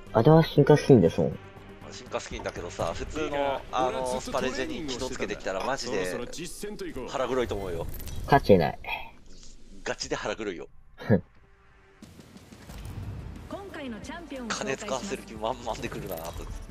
あれは進化スキンですもん。 進化スキンだけどさ、普通のスパレジェに気をつけてきたらマジで腹黒いと思うよ。 勝ちない。 ガチで腹黒いよ。金使わせる気満々でくるなと。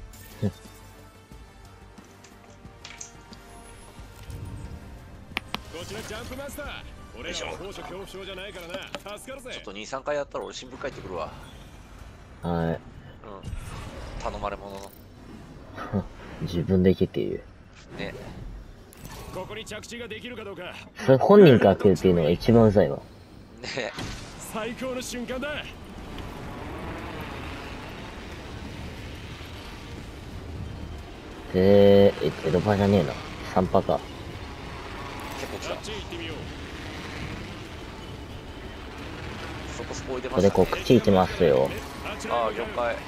よいしょ。ちょっと2、3回やったら俺新聞書いてくるわ。 はい。 うん。頼まれものの。 自分で行けっていう。 ね。 ここに着地ができるかどうか。 それ本人から来るっていうのが一番うざいわ。 ね。 最高の瞬間だ。 エドパじゃねえな。3パか。 結構来た。そこそこ置いてまこれしたね。 こっち行ってますよ。 ああ、了解。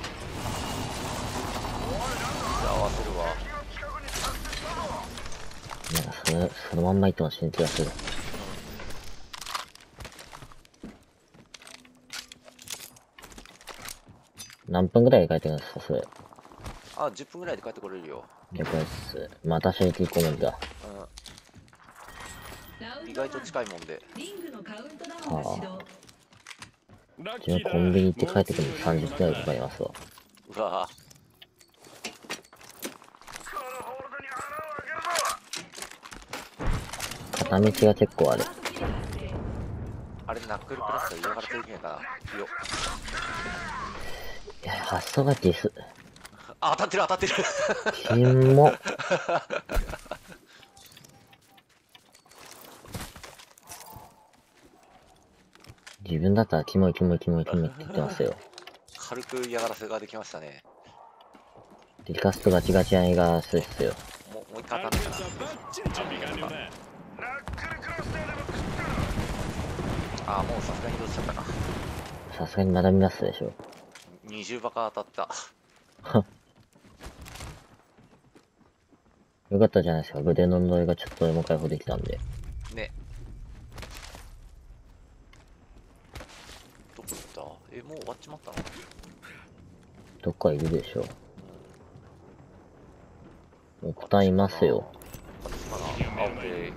じゃあ合わせるわ。 なんかそのまんま行っても死ぬ気がする。何分ぐらいで帰ってくるんですか、それ。 あ、10分ぐらいで帰ってこれるよ。 了解です。また射撃込むんだ。 うん。意外と近いもんで。 はあ。自分コンビニ行って帰ってくるのに30分ぐらいかかりますわ。 うわぁ。 片道が結構ある。 あれナックルプラスが嫌がらせできないかな。よ。 いや、発想がディス。 あ、当たってる当たってる。 キモ。自分だったらキモいキモいキモいキモいって言ってますよ。 軽く嫌がらせができましたね。 リカストガチガチな映画ですよ。 もう一回当たったかな。あ、もうさすがにどうしちゃったか。 さすがにまだ見ますでしょ。 20バカ当たった。 よかったじゃないですか。腕の呪いがちょっとでも解放できたんで。 ね。どこ行った？もう終わっちまったの？ どっかいるでしょ。もう答えますよ。 私かな。あ、オッケー。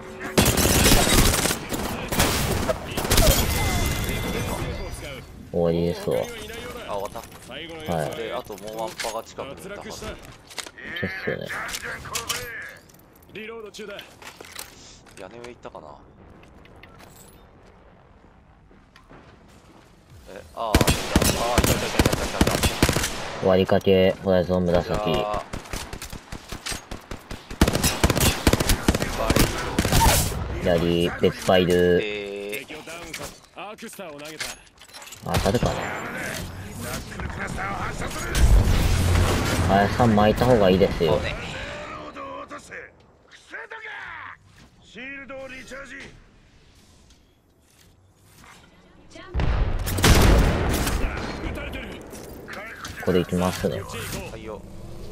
終わりですわ。 あ、終わった。 はい。 で、あともうワンパが近くにいたはず。 そうっすよね。 リロード中だ。 屋根上行ったかな。ああ、いた。 終わりかけ、ホライゾン紫。左、別ファイル。あ、当たるかな。林さん巻いた方がいいですよ。ここで行きますね。 はいよ。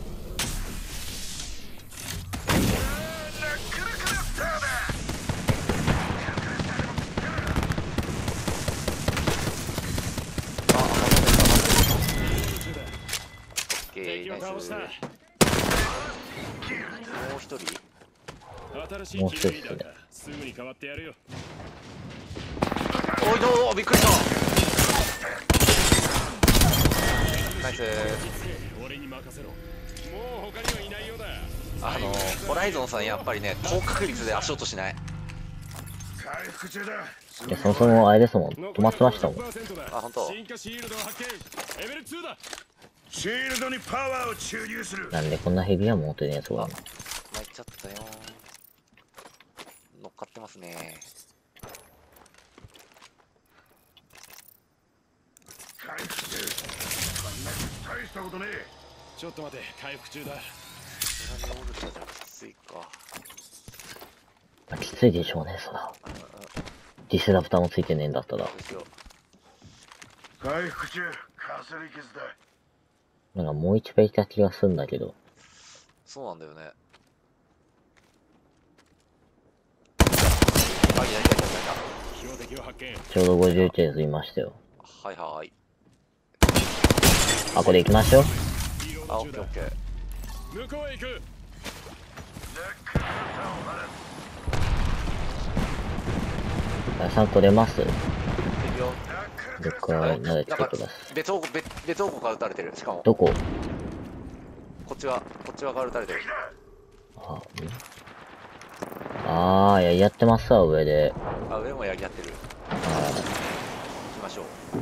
ナイス。もう一人？ もう一人ですね。 すぐに変わってやるよ。 おいどうびっくりした。ナイス。 俺に任せろ。もう他にはいないようだ。 ホライゾンさんやっぱりね、高確率で足音しない。 いや、そもそもあれですもん。止まってましたもん。 あ、ほんと。 シールドにパワーを注入する。 なんでこんなヘビは持ってねえそうだな。 巻いちゃったよ。乗っかってますね。 回復中。こんな大したことねえ。 ちょっと待て、回復中だ。 手紙オルタじゃきついか。 きついでしょうね、そら。ディスラプターもついてねえんだったら。 回復中、かすり傷だ。 なんかもう一倍いた気がするんだけど。 そうなんだよね。 ちょうど50程度いましたよ。 はいはい。 あ、これ行きましょう。 あ、オッケーオッケー。 向こうへ行く。 さん取れます。 いくよ。 どっか慣れてください。 別方向から撃たれてる。しかもどこ？ こっち側から撃たれてる。 やってますわ、上で。 あ、上もやってる。行きましょう。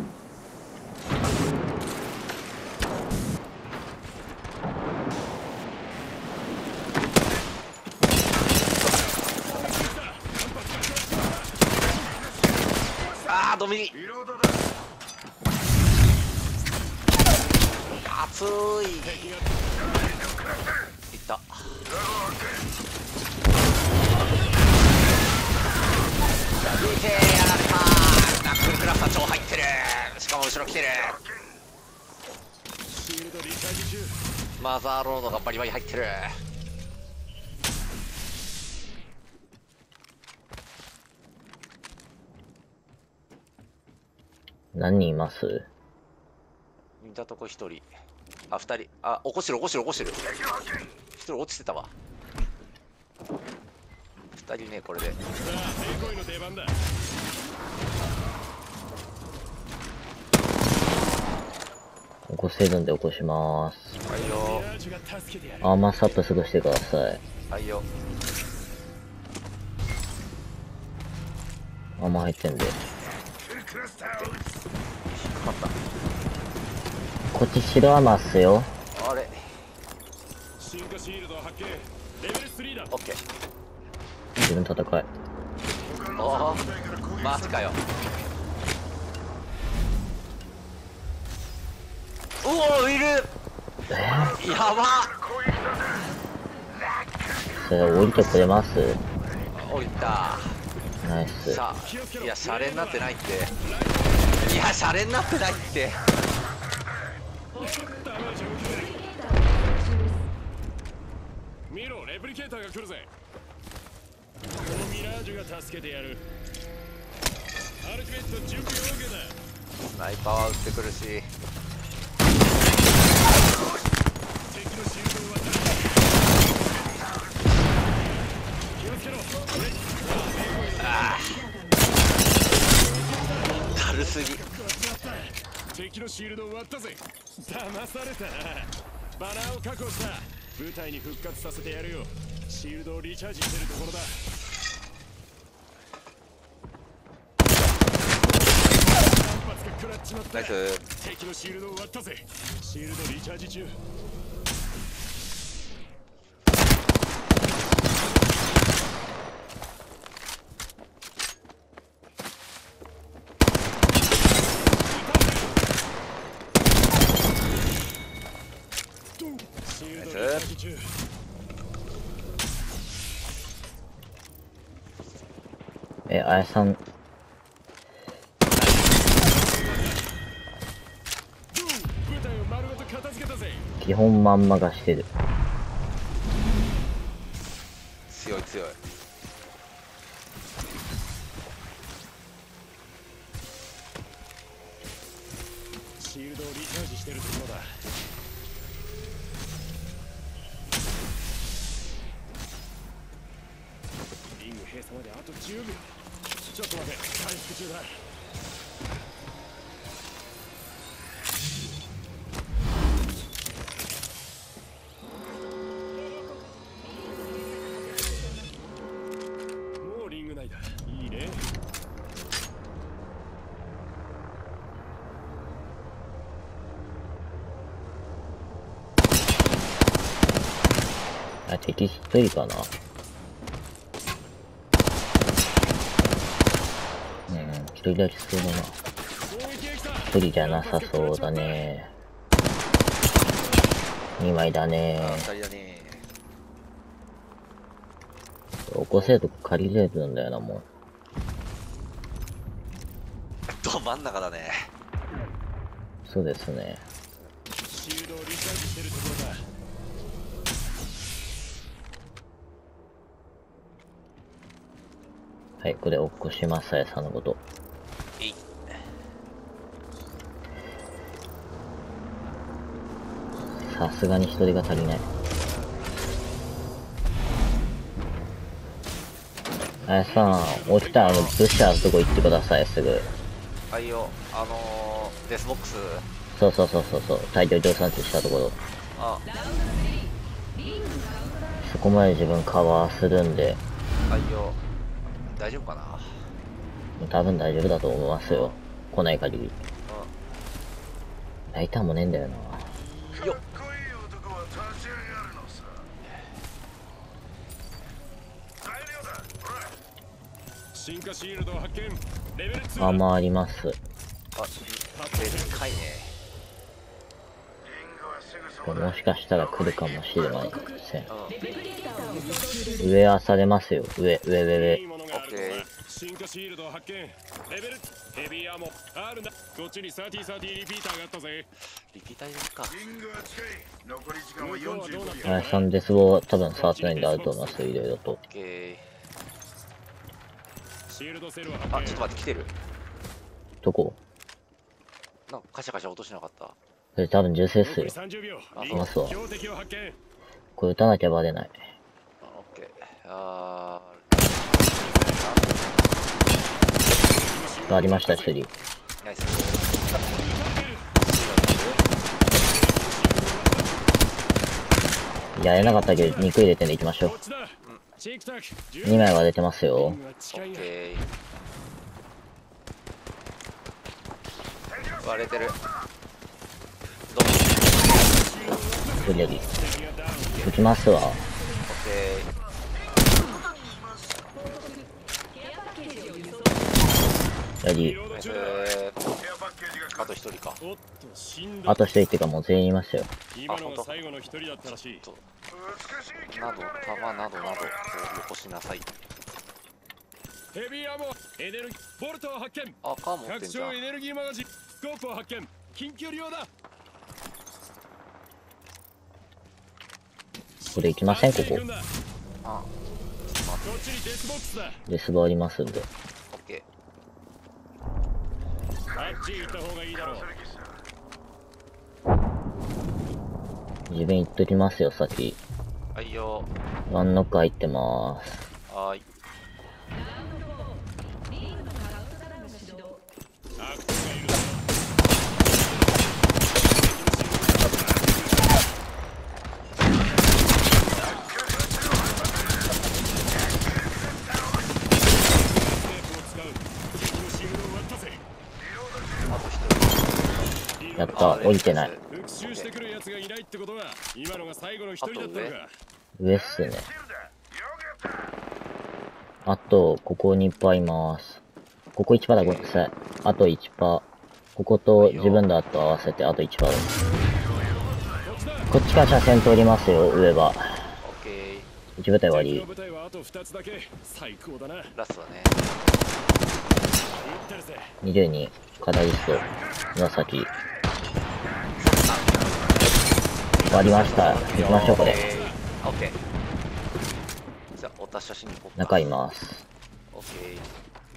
あー、ドミリ熱い。いった。見てやられた。ナックルクラスター超入ってる。しかも後ろ来てる。 シールドリチャージ中。 マザーロードがバリバリ入ってる。 何人います？ 見たとこ一人。あ、二人。あ、起こしてる。一人落ちてたわ。二人ね、これで。 さあ、デコイの出番だ。 起こせるんで起こします。 はいよ。 ミラージュが助けてやる。 アーマースアップすぐしてください。 はいよ。 アーマー入ってんで。 クラスターを撃つ。 引っかかっこっち白アーマーっすよ。 た。あれ。 進化シールド発見。レベル3だ。 オッケー。 自分戦い。 おお。マジかよ。うお、いる。やば。 それ降りてくれます？ 降りた。 ナイス。 さあ、いや、シャレになってないって。いや、シャレになってないって。 見ろ、レプリケーターが来るぜ。このミラージュが助けてやる。アルティメット準備 OK だ。 スナイパーは撃ってくるし。 敵のシールドを渡る。気をつけろ。 ああ。だるすぎ。 敵のシールドを割ったぜ。騙されたな。バナーを確保した。部隊に復活させてやるよ。シールドをリチャージしてるところだ。食らっちまった。 ナイス。 敵のシールドを割ったぜ。シールドリチャージ中。シールドリチャージ中。 あやさん。 部隊を丸ごと片付けたぜ。 基本まんまがしてる。 強い強い。 シールドをリチャージしてるところだ。リング閉鎖まであと10秒。ちょっと待て、回復中だ。もうリング内だ。いいね。 あ、敵一人かな。一人だけそうだな。一人じゃなさそうだね。2枚だね。 二人だね。 起こせるとこ借りれるんだよな、もど真ん中だね。 う。そうですね。 シールドをリチャージしてるところだ。 はい、これ起こします、あやさんのこと。 えい。 さすがに人手が足りない。あやさん、起きたらブッシャーのとこ行ってください、すぐ。 はいよ、デスボックス。 そうそうそうそうそう、大量量産地したところ。 あ、 そこまで自分カバーするんで、 はいよ。大丈夫かな。 多分大丈夫だと思いますよ。来ない限り。ライターもねえんだよな。 よっ。 かっこいい男は立ち上がるのさ。材料だ。ほら。 進化シールドを発見。レベル2 アーマーあります。 あ、でかいね。 リングはすぐそこだ。 もしかしたら来るかもしれません。 うん。 上はされますよ。上。 いいものがあるとは進化シールドを発見。レベルヘビーアーモあるな。こっちに30リピーターがあったぜ。 リピーターですか。 リングは近い。残り時間は45秒。 あやさんデスボ多分触ってないんであると思いますよ、いろいろと。 オッケー。 シールドセルはあ、 発見。 ちょっと待って、来てる。 どこ？ なんかカシャカシャ落としなかった。 それ多分銃声っすよ。 残り30秒。 あリンそうそう標的を発見。 これ撃たなきゃバレない。 あ、オッケー。あありました、一人。 ー、ナイス。 やれなかったけど、肉入れてんでいきましょこっちだ。チークタック。 う。2枚は出てますよ。 オッケー。割れてる。どうも。 無理やり。撃ちますわ。 オッケやり。 ー。ナイス。 ケアパッケージがあと一人か。 おっと死んだ。 あと一人っていうかもう全員いましたよ。 今のが最後の一人だったらしい。 と美しい気など、 分だね。 弾などなど、こうよこしなさい。 ヘビーアーモエネルギーボルトを発見。 あ、カー持ってんじゃん拡張。エネルギーマガジンスコープを発見。近距離用だ。 これ行きません、ここ。 あ、 こっちにデスボックスだ。 デスボありますんで。 オッケあっち行った方がいいだろう。 自分行っときますよ、先。 ー。はいよ。 ワンノック入ってまーす。 はーい。 アクトがいるぞ。テープを使う。敵のシールドを割ったぜ。 あと一人。 やった、降りてない。 復讐してくる奴がいないってことは今のが最後の一人だったのか。 上っすね。 シールだ。よかった。 あと、ここにいっぱいいます。ここ1%だ、ごめんなさい。あと1%。ここと自分だと合わせてあと1%です。こっちから車線通りますよ、上は。 オッケー。 一部隊終わり敵の。部隊はあと2つだけ。最高だな。 ラストだね。 撃ってるぜ。 22、カタリスト、紫。終わりました。行きましょう、これ。 オッケー。じゃあ、お達者しに行こうか。 中います。 オッケー。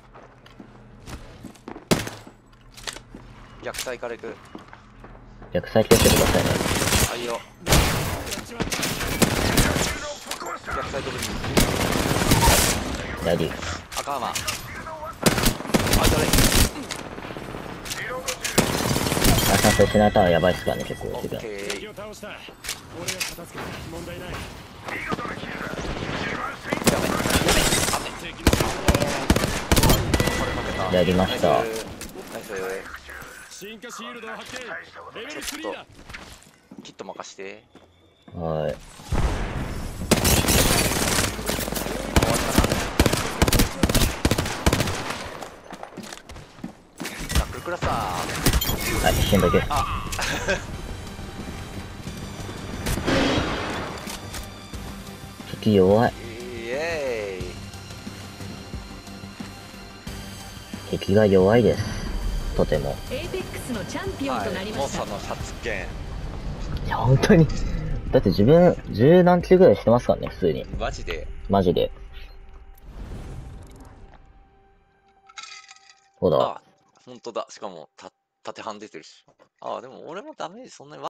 逆サイから行く。 逆サイ気をつけてくださいね。 はいよ。逆サイドブリやり。 赤浜。あ、それ。 あさんと失ったらやばいっすからね、結構オ自分。 ッケー。 敵を倒した。俺が片付けた。問題ない。 やべ。 敵のシールこれ負けた。 やりましたナイス。ナイス。 ド進化シールドを発見。レベル3だ。 キット任して。 はい。 終わりかな。ナックルクラスター。 はい、一瞬だけ。 あ敵弱い。 イエーイ。 敵が弱いです。とても。 エイペックスのチャンピオンとなりました。 モンスターの発見。 いや、本当に。だって自分、10何キロぐらいしてますからね、普通に。 マジで。 マジで。ほら。 あ、本当だ。しかも、縦半出てるし。あ、でも俺もダメージそんなに